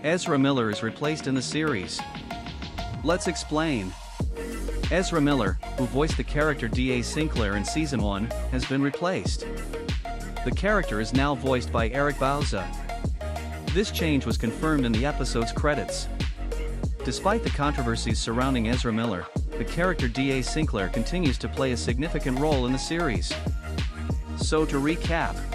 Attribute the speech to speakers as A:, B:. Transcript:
A: Ezra Miller is replaced in the series. Let's explain. Ezra Miller, who voiced the character D.A. Sinclair in Season 1, has been replaced. The character is now voiced by Eric Bauza. This change was confirmed in the episode's credits. Despite the controversies surrounding Ezra Miller, the character D.A. Sinclair continues to play a significant role in the series. So to recap,